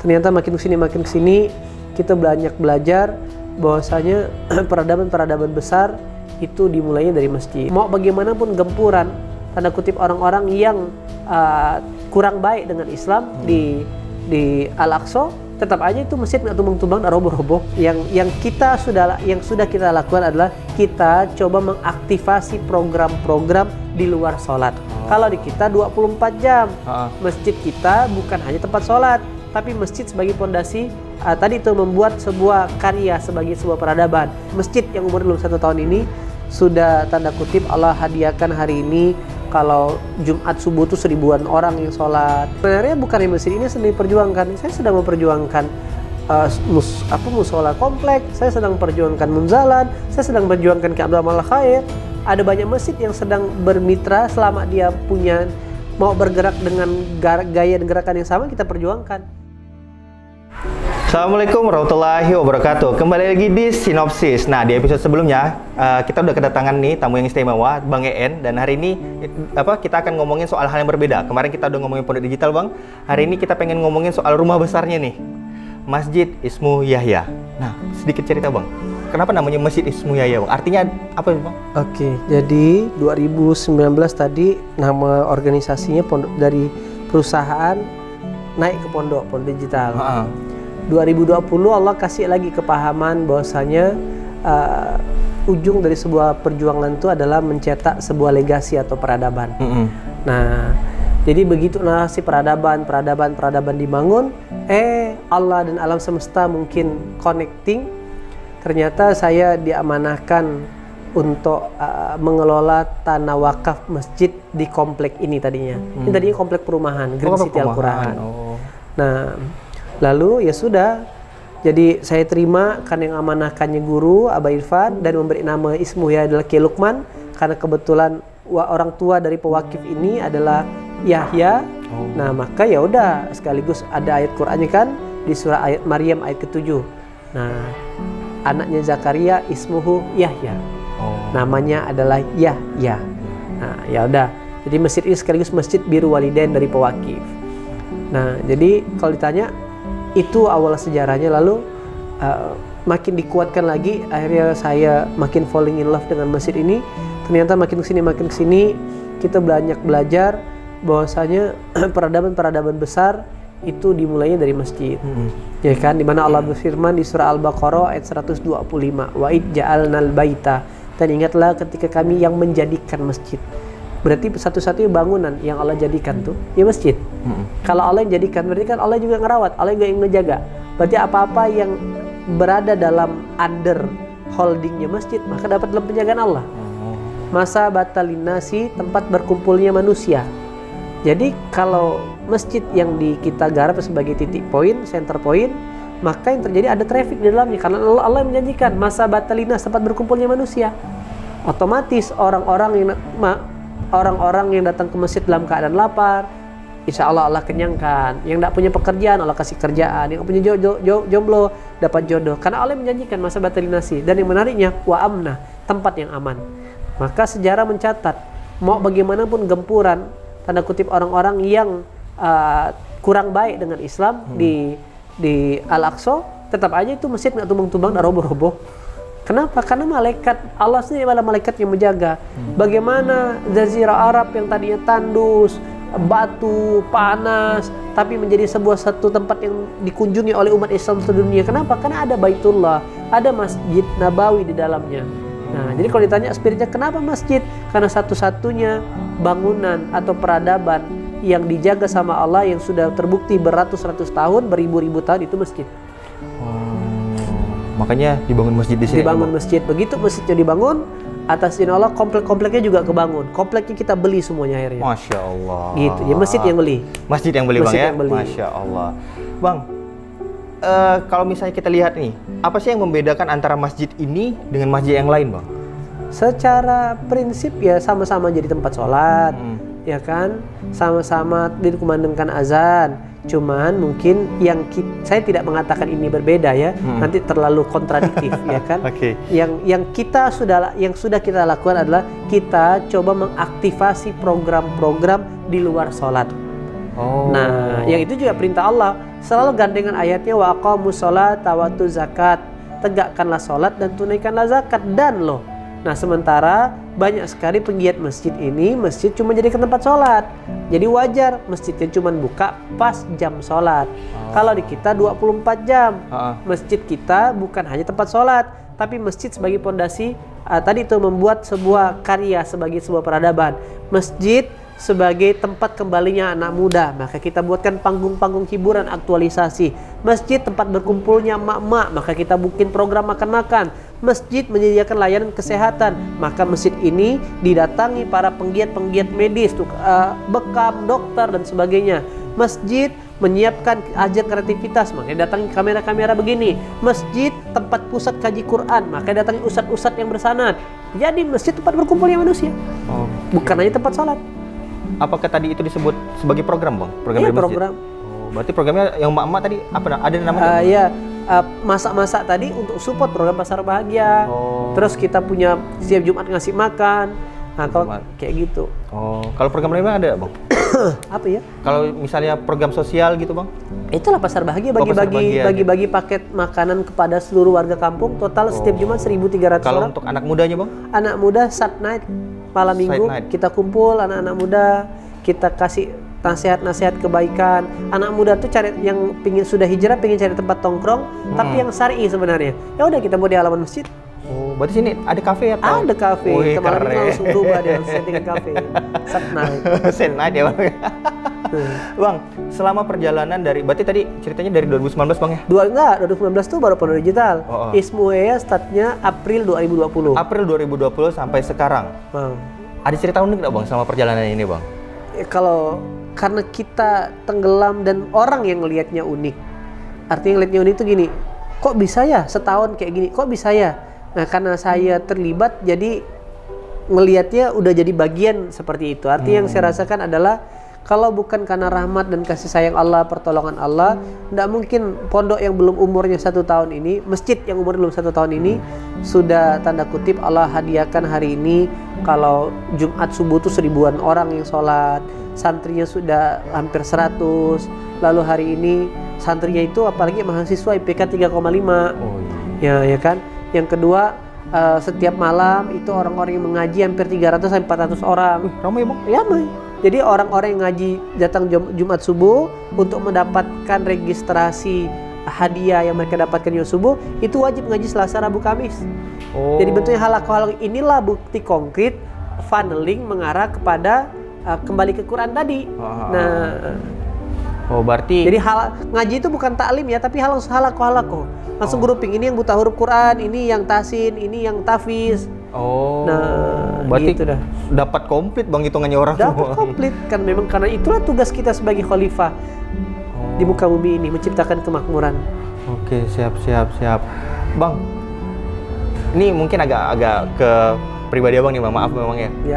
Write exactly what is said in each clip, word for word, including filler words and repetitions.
ternyata makin kesini makin kesini kita banyak belajar bahwasanya peradaban-peradaban besar itu dimulainya dari masjid. Mau bagaimanapun gempuran tanda kutip orang-orang yang uh, kurang baik dengan Islam hmm. di di Al-Aqsa, tetap aja itu masjid nggak tumbang-tumbang, nggak roboh-roboh. Yang yang kita sudah yang sudah kita lakukan adalah kita coba mengaktifasi program-program di luar sholat. Oh. Kalau di kita dua puluh empat jam, uh-uh. masjid kita bukan hanya tempat sholat, tapi masjid sebagai fondasi. Uh, tadi itu membuat sebuah karya sebagai sebuah peradaban. Masjid yang umur belum satu tahun ini sudah tanda kutip Allah hadiahkan hari ini. Kalau Jumat subuh itu seribuan orang yang sholat. Sebenarnya bukan yang masjid ini sendiri perjuangkan. Saya sedang memperjuangkan uh, mus, apa musola komplek. Saya sedang memperjuangkan munzalan. Saya sedang memperjuangkan keamalan khair. Ada banyak masjid yang sedang bermitra selama dia punya mau bergerak dengan gaya dan gerakan yang sama, kita perjuangkan. Assalamualaikum warahmatullahi wabarakatuh. Kembali lagi di Sinopsis. Nah, di episode sebelumnya uh, kita udah kedatangan nih tamu yang istimewa, Bang E N. Dan hari ini apa kita akan ngomongin soal hal yang berbeda. Kemarin kita udah ngomongin pondok digital, Bang. Hari ini kita pengen ngomongin soal rumah besarnya nih, Masjid Ismu Yahya. Nah, sedikit cerita, Bang. Kenapa namanya Masjid Ismu Yahya, Bang? Artinya apa, Bang? Oke, jadi dua ribu sembilan belas tadi nama organisasinya pondok, dari perusahaan naik ke pondok, pondok digital. Uh-huh. dua ribu dua puluh Allah kasih lagi kepahaman bahwasanya uh, ujung dari sebuah perjuangan itu adalah mencetak sebuah legasi atau peradaban. Mm-hmm. Nah, jadi begitulah si peradaban, peradaban, peradaban dibangun. Eh, Allah dan alam semesta mungkin connecting. Ternyata saya diamanahkan untuk uh, mengelola tanah wakaf masjid di komplek ini tadinya. Mm. Ini tadinya komplek perumahan, Green oh, City Al-Quran. Oh. Nah, lalu ya sudah, jadi saya terima kan yang amanahkannya guru Aba Irfan dan memberi nama Ismu Yahya adalah Kiai Lukman karena kebetulan orang tua dari pewakif ini adalah Yahya. Oh. Nah maka ya udah sekaligus ada ayat Qur'annya kan di surah ayat Maryam ayat ketujuh. Nah anaknya Zakaria Ismuhu Yahya. Oh. Namanya adalah Yahya. Nah ya udah, jadi masjid ini sekaligus masjid biru walidain dari pewakif. Nah jadi kalau ditanya itu awal sejarahnya, lalu uh, makin dikuatkan lagi, akhirnya saya makin falling in love dengan masjid ini. Ternyata makin kesini makin kesini kita banyak belajar bahwasanya peradaban-peradaban besar itu dimulainya dari masjid. Hmm. Ya kan, dimana Allah berfirman di surah Al-Baqarah ayat seratus dua puluh lima, wa id ja'alnal baita, dan ingatlah ketika kami yang menjadikan masjid. Berarti satu-satunya bangunan yang Allah jadikan tuh ya masjid. Hmm. Kalau Allah yang jadikan, berarti kan Allah juga ngerawat, Allah juga yang ngejaga. Berarti apa-apa yang berada dalam under holdingnya masjid maka dapat dalam penjagaan Allah. Hmm. Masa batalinasi, tempat berkumpulnya manusia. Jadi kalau masjid yang di kita garap sebagai titik poin, center point, maka yang terjadi ada traffic di dalamnya karena Allah, Allah yang menjanjikan masa batalinas, tempat berkumpulnya manusia. Otomatis orang-orang yang orang-orang yang datang ke masjid dalam keadaan lapar, insya Allah Allah kenyangkan. Yang tidak punya pekerjaan Allah kasih kerjaan. Yang punya jodoh, jomblo dapat jodoh. Karena Allah menjanjikan masa batalinasi. Dan yang menariknya wa amna, tempat yang aman. Maka sejarah mencatat mau bagaimanapun gempuran tanda kutip orang-orang yang uh, kurang baik dengan Islam hmm. di di Al-Aqsa, tetap aja itu masjid nggak tumbang-tumbang, nggak roboh-roboh. Kenapa? Karena malaikat Allah sendiri adalah malaikat yang menjaga. Hmm. Bagaimana Jazirah Arab yang tadinya tandus, batu, panas, tapi menjadi sebuah satu tempat yang dikunjungi oleh umat Islam sedunia. Kenapa? Karena ada Baitullah, ada Masjid Nabawi di dalamnya. Nah, jadi kalau ditanya spiritnya kenapa masjid? Karena satu-satunya bangunan atau peradaban yang dijaga sama Allah yang sudah terbukti beratus-ratus tahun, beribu-ribu tahun itu masjid. Makanya dibangun masjid di sini. Dibangun masjid. Begitu masjidnya dibangun, atas izin Allah komplek-kompleknya juga kebangun. Kompleknya kita beli semuanya akhirnya. Masya Allah. Gitu. Ya masjid yang beli. Masjid yang beli masjid bang yang ya. Beli. Masya Allah. Bang, uh, kalau misalnya kita lihat nih, apa sih yang membedakan antara masjid ini dengan masjid yang lain, bang? Secara prinsip ya sama-sama jadi tempat sholat, hmm. ya kan, sama-sama dikumandangkan azan. Cuman mungkin yang kita, saya tidak mengatakan ini berbeda ya, hmm. nanti terlalu kontradiktif ya kan. Okay. Yang yang kita sudah yang sudah kita lakukan adalah kita coba mengaktifasi program-program di luar sholat. Oh. Nah, yang itu juga perintah Allah. Selalu gandengan ayatnya wa aqamus sholata wa atuz zakat. Tegakkanlah sholat dan tunaikanlah zakat. Dan loh, nah sementara banyak sekali penggiat masjid ini, masjid cuma jadi tempat sholat. Jadi wajar masjidnya cuma buka pas jam sholat. Oh. Kalau di kita dua puluh empat jam. Uh-uh. Masjid kita bukan hanya tempat sholat, tapi masjid sebagai pondasi. Uh, tadi itu membuat sebuah karya sebagai sebuah peradaban. Masjid sebagai tempat kembalinya anak muda, maka kita buatkan panggung-panggung hiburan aktualisasi. Masjid tempat berkumpulnya emak-emak, maka kita bikin program makan-makan. Masjid menyediakan layanan kesehatan, maka masjid ini didatangi para penggiat-penggiat medis, uh, bekam, dokter dan sebagainya. Masjid menyiapkan ajang kreativitas, makanya datangi kamera-kamera begini. Masjid tempat pusat kaji Quran, maka datangi ustadz-ustadz yang bersanad. Jadi masjid tempat berkumpulnya manusia, oh, bukan hanya tempat sholat. Apakah tadi itu disebut sebagai program, Bang? Program Iya, dari masjid? program. Oh, berarti programnya yang emak-emak tadi apa? Ada namanya? Uh, ya, uh, masak-masak tadi untuk support program Pasar Bahagia. Oh. Terus kita punya setiap Jumat ngasih makan. Nah, kalau kayak gitu. Oh, kalau program lainnya ada, Bang? Apa ya? Kalau misalnya program sosial gitu, Bang? Itulah Pasar Bahagia, bagi-bagi bagi-bagi paket makanan kepada seluruh warga kampung. Total oh. setiap Jumat seribu tiga ratus Kalau orang. untuk anak mudanya, Bang? Anak muda Sat Night, malam minggu kita kumpul anak-anak muda, kita kasih nasihat-nasihat kebaikan. Anak muda tuh cari yang pingin sudah hijrah, pingin cari tempat tongkrong, hmm. tapi yang syar'i sebenarnya. Ya udah kita buat di halaman masjid. Oh, berarti sini ada kafe atau? Ada kafe. Wih, kemarin kita langsung berubah dia settingan kafe. Sat Night. Sat Night ya, Bang. Hmm. Bang, selama perjalanan dari, berarti tadi ceritanya dari dua ribu sembilan belas, Bang ya? Dua enggak, dua ribu sembilan belas tuh baru pondok digital. Oh, oh. Ismuea startnya April dua ribu dua puluh. April dua ribu dua puluh sampai sekarang. Bang. Ada cerita unik nggak, Bang, selama perjalanan ini, Bang? Eh, kalau karena kita tenggelam dan orang yang ngelihatnya unik. Artinya ngelihatnya unik itu gini, kok bisa ya setahun kayak gini? Kok bisa ya? Nah, karena saya terlibat, jadi ngelihatnya udah jadi bagian seperti itu. Artinya hmm. yang saya rasakan adalah kalau bukan karena rahmat dan kasih sayang Allah, pertolongan Allah, tidak mungkin pondok yang belum umurnya satu tahun ini, masjid yang umurnya belum satu tahun ini, sudah tanda kutip Allah hadiahkan hari ini. Kalau Jumat subuh tuh seribuan orang yang sholat, santrinya sudah hampir seratus. Lalu hari ini santrinya itu apalagi mahasiswa I P K tiga koma lima. Oh, iya. Ya, ya kan. Yang kedua, uh, setiap malam itu orang-orang yang mengaji hampir tiga ratus sampai empat ratus orang. Wih, ramai, Bang? Ya, ramai. Jadi orang-orang yang ngaji datang Jum Jumat subuh untuk mendapatkan registrasi hadiah yang mereka dapatkan Jumat subuh, itu wajib ngaji Selasa, Rabu, Kamis. Oh. Jadi bentuknya halaqah. Inilah bukti konkret funneling mengarah kepada uh, kembali ke Quran tadi. Ah. Nah, oh, berarti jadi hal ngaji itu bukan taklim ya, tapi hal halaqah-halaqah. Langsung oh. grouping, ini yang buta huruf Quran, ini yang tasin, ini yang tafiz. Oh. Nah, berarti gitu dah. Dapat komplit, Bang, hitungannya orang. Dapat komplit kan, memang karena itulah tugas kita sebagai khalifah oh. di muka bumi ini, menciptakan kemakmuran. Oke, siap siap siap. Bang, ini mungkin agak-agak ke pribadi Abang nih, Bang. Maaf memang ya. Ya.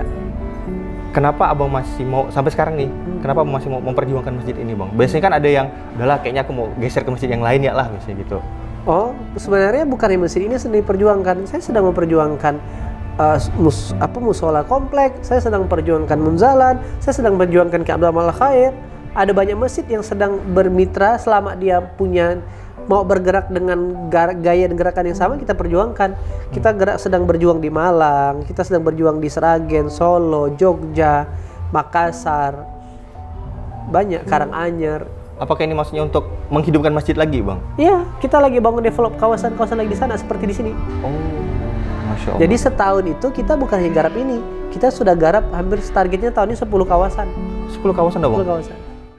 Kenapa Abang masih mau sampai sekarang nih? Hmm. Kenapa Abang masih mau memperjuangkan masjid ini, Bang? Biasanya kan ada yang udahlah kayaknya aku mau geser ke masjid yang lain ya lah, misalnya gitu. Oh, sebenarnya bukan di masjid ini sendiri perjuangkan. Saya sedang memperjuangkan uh, mus, apa musola komplek. Saya sedang memperjuangkan munzalan. Saya sedang memperjuangkan Ka'bah Amal Khair. Ada banyak masjid yang sedang bermitra selama dia punya mau bergerak dengan gaya dan gerakan yang sama, kita perjuangkan. Kita gerak sedang berjuang di Malang, kita sedang berjuang di Seragen, Solo, Jogja, Makassar, banyak, Karanganyar. Apakah ini maksudnya untuk menghidupkan masjid lagi, Bang? Iya, kita lagi bangun develop kawasan-kawasan lagi di sana seperti di sini. Oh, Masya Allah. Jadi setahun itu kita bukan hanya garap ini, kita sudah garap hampir targetnya tahun ini sepuluh kawasan. sepuluh kawasan dah, Bang? sepuluh kawasan.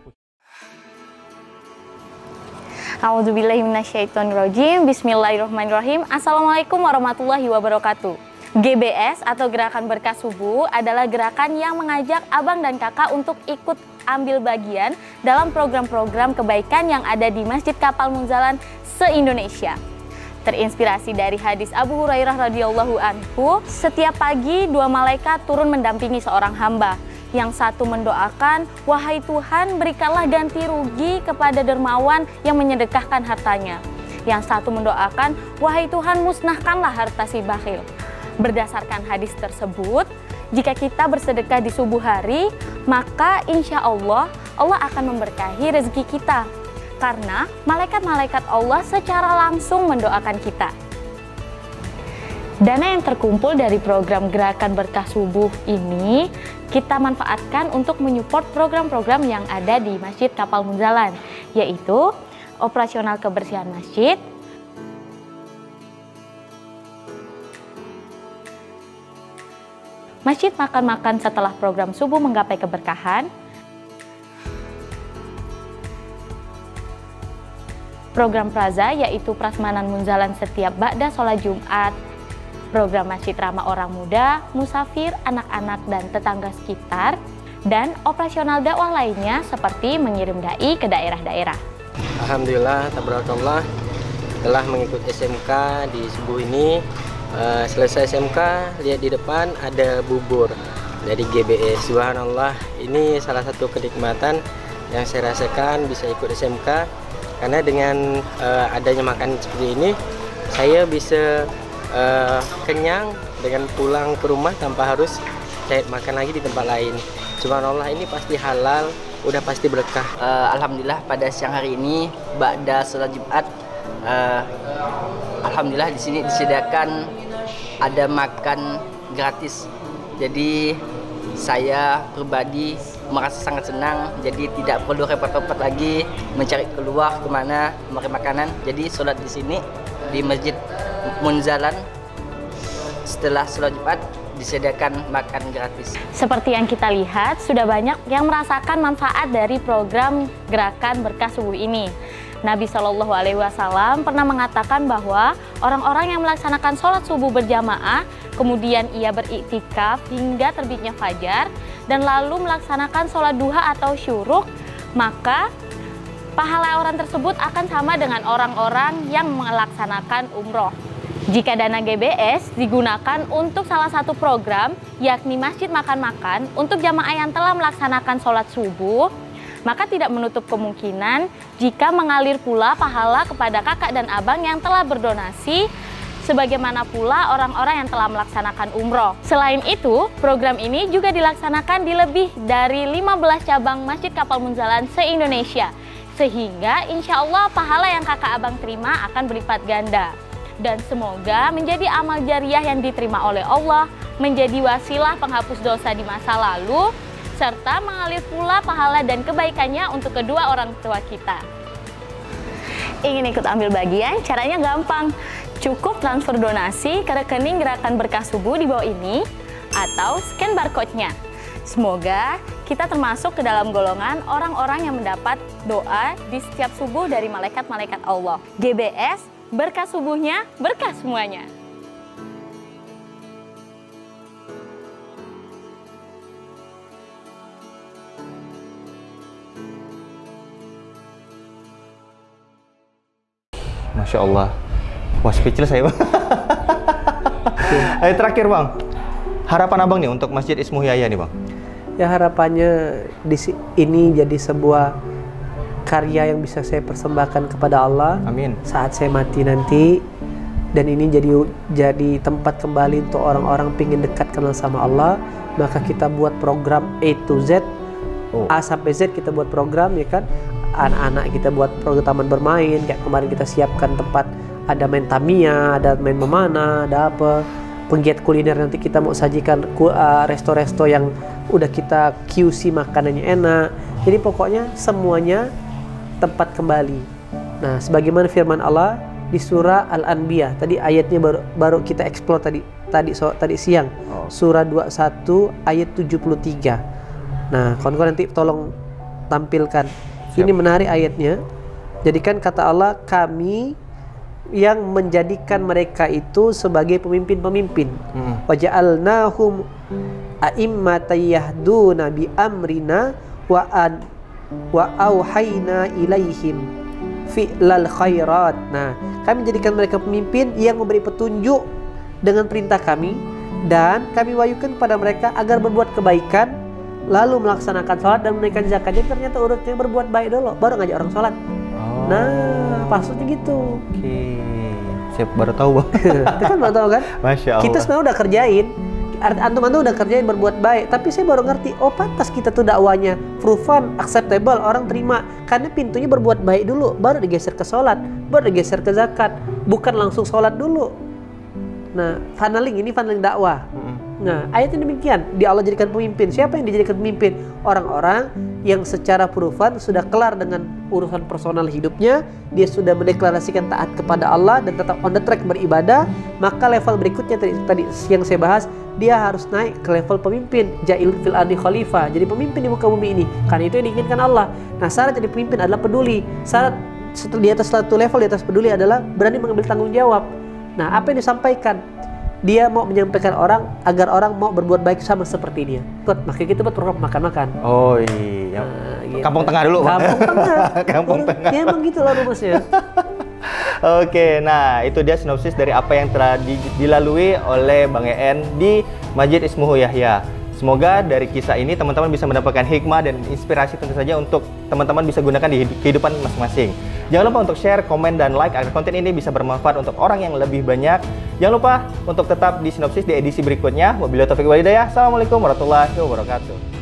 A'udzubillahi minasyaitonirrajim. Bismillahirrahmanirrahim. Assalamualaikum warahmatullahi wabarakatuh. G B S atau Gerakan Berkah Subuh adalah gerakan yang mengajak abang dan kakak untuk ikut ambil bagian dalam program-program kebaikan yang ada di Masjid Kapal Munzalan se-Indonesia. Terinspirasi dari hadis Abu Hurairah radhiyallahu anhu, setiap pagi dua malaikat turun mendampingi seorang hamba. Yang satu mendoakan, wahai Tuhan berikanlah ganti rugi kepada dermawan yang menyedekahkan hartanya. Yang satu mendoakan, wahai Tuhan musnahkanlah harta si bakhil. Berdasarkan hadis tersebut, jika kita bersedekah di subuh hari, maka insya Allah Allah akan memberkahi rezeki kita. Karena malaikat-malaikat Allah secara langsung mendoakan kita. Dana yang terkumpul dari program Gerakan Berkah Subuh ini kita manfaatkan untuk menyupport program-program yang ada di Masjid Kapal Munzalan, yaitu operasional kebersihan masjid, masjid makan-makan setelah program subuh menggapai keberkahan, program praza yaitu prasmanan munzalan setiap ba'da sholat Jumat, program masjid ramah orang muda, musafir, anak-anak dan tetangga sekitar, dan operasional dakwah lainnya seperti mengirim dai ke daerah-daerah. Alhamdulillah, tabarakallah, telah mengikuti S M K di subuh ini. Uh, selesai S M K, lihat di depan ada bubur dari G B S. Subhanallah, ini salah satu kenikmatan yang saya rasakan bisa ikut S M K, karena dengan uh, adanya makan seperti ini, saya bisa uh, kenyang dengan pulang ke rumah tanpa harus cari makan lagi di tempat lain. Subhanallah, ini pasti halal, udah pasti berkah. Uh, Alhamdulillah pada siang hari ini ba'da sholat Jumat, uh, Alhamdulillah di sini disediakan ada makan gratis. Jadi saya pribadi merasa sangat senang. Jadi tidak perlu repot-repot lagi mencari keluar kemana mencari makanan. Jadi sholat di sini di Masjid Munzalan, setelah sholat Jumat disediakan makan gratis. Seperti yang kita lihat, sudah banyak yang merasakan manfaat dari program Gerakan Berkah Subuh ini. Nabi Shallallahu Alaihi Wasallam pernah mengatakan bahwa orang-orang yang melaksanakan sholat subuh berjamaah, kemudian ia beriktikaf hingga terbitnya fajar, dan lalu melaksanakan sholat duha atau syuruk, maka pahala orang tersebut akan sama dengan orang-orang yang melaksanakan umroh. Jika dana G B S digunakan untuk salah satu program, yakni Masjid Makan-Makan untuk jamaah yang telah melaksanakan sholat subuh, maka tidak menutup kemungkinan jika mengalir pula pahala kepada kakak dan abang yang telah berdonasi, sebagaimana pula orang-orang yang telah melaksanakan umroh. Selain itu, program ini juga dilaksanakan di lebih dari lima belas cabang Masjid Kapal Munzalan se-Indonesia, sehingga insya Allah pahala yang kakak abang terima akan berlipat ganda. Dan semoga menjadi amal jariah yang diterima oleh Allah, menjadi wasilah penghapus dosa di masa lalu, serta mengalir pula pahala dan kebaikannya untuk kedua orang tua kita. Ingin ikut ambil bagian? Caranya gampang. Cukup transfer donasi ke rekening Gerakan Berkah Subuh di bawah ini, atau scan barcode-nya. Semoga kita termasuk ke dalam golongan orang-orang yang mendapat doa di setiap subuh dari malaikat-malaikat Allah. G B S, berkah subuhnya, berkah semuanya. Masya Allah. Wah, speechless saya, Bang. Eh, terakhir, Bang. Harapan Abang nih untuk Masjid Ismuh Yahya nih, Bang. Ya, harapannya di si- ini jadi sebuah karya yang bisa saya persembahkan kepada Allah. Amin. Saat saya mati nanti, dan ini jadi jadi tempat kembali untuk orang-orang pingin dekat kenal sama Allah, maka kita buat program A to Z, oh. A sampai Z kita buat program, ya kan. Anak-anak kita buat program taman bermain, kayak kemarin kita siapkan tempat, ada main Tamiya, ada main memanah, ada apa, penggiat kuliner nanti kita mau sajikan uh, resto-resto yang udah kita Q C makanannya enak. Jadi pokoknya semuanya tempat kembali. Nah, sebagaimana firman Allah di surah Al-Anbiya, tadi ayatnya baru baru kita explore tadi tadi so, tadi siang. Oh. Surah dua puluh satu ayat tujuh puluh tiga. Nah, kawan-kawan nanti tolong tampilkan. Siap. Ini menarik ayatnya. Jadi kan kata Allah, kami yang menjadikan mereka itu sebagai pemimpin-pemimpin. Hmm. Waja'alnahum a'immatan yahduna bi amrina wa an wa auhayna ilaihim fi'lal khairat. Nah, kami jadikan mereka pemimpin yang memberi petunjuk dengan perintah kami, dan kami wahyukan kepada mereka agar berbuat kebaikan, lalu melaksanakan sholat dan menunaikan zakat. Jadi ternyata urutnya berbuat baik dulu, baru ngajak orang sholat. Oh. Nah, maksudnya gitu. Oke, siap, baru tahu, Bang. Itu kan baru tahu kan? Masya Allah. Kita sebenarnya udah kerjain. Antum-antum udah kerjain berbuat baik, tapi saya baru ngerti, oh pantas kita tuh dakwanya for fun, acceptable, orang terima. Karena pintunya berbuat baik dulu, baru digeser ke sholat, baru digeser ke zakat, bukan langsung sholat dulu. Nah, funneling ini funneling dakwah. Nah, ayatnya demikian, di Allah jadikan pemimpin. Siapa yang dijadikan pemimpin? Orang-orang yang secara prufan sudah kelar dengan urusan personal hidupnya, dia sudah mendeklarasikan taat kepada Allah dan tetap on the track beribadah, maka level berikutnya tadi, tadi yang saya bahas, dia harus naik ke level pemimpin, ja'il fil ardi khalifah, jadi pemimpin di muka bumi ini. Karena itu yang diinginkan Allah. Nah, syarat jadi pemimpin adalah peduli. Syarat di atas satu level, di atas peduli adalah berani mengambil tanggung jawab. Nah, apa yang disampaikan? Dia mau menyampaikan orang agar orang mau berbuat baik sama seperti dia. Ikut, makanya kita buat program makan-makan. Oh iya. Nah, gitu. Kampung Tengah dulu, Pak. Kampung Tengah. Kampung Tengah. Ya emang gitulah rumusnya. Oke, nah itu dia sinopsis dari apa yang telah di, dilalui oleh Bang En di Masjid Ismuhu Yahya. Semoga dari kisah ini teman-teman bisa mendapatkan hikmah dan inspirasi tentu saja untuk teman-teman bisa gunakan di kehidupan masing-masing. Jangan lupa untuk share, komen, dan like agar konten ini bisa bermanfaat untuk orang yang lebih banyak. Jangan lupa untuk tetap di sinopsis di edisi berikutnya. Wabillahi taufiq wal hidayah. Assalamualaikum warahmatullahi wabarakatuh.